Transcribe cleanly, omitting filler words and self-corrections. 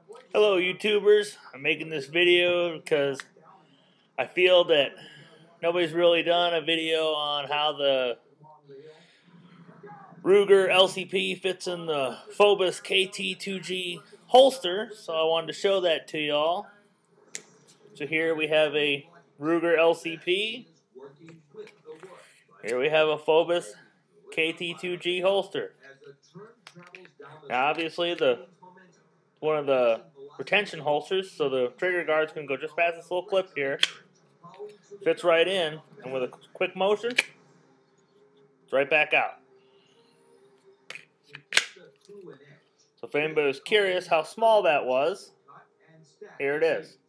Hello YouTubers, I'm making this video because I feel that nobody's really done a video on how the Ruger LCP fits in the Fobus KT2G Holster, so I wanted to show that to y'all. So here we have a Ruger LCP, here we have a Fobus KT2G Holster. Now obviously one of the retention holsters, so the trigger guards can go just past this little clip here. Fits right in, and with a quick motion, it's right back out. So if anybody was curious how small that was, here it is.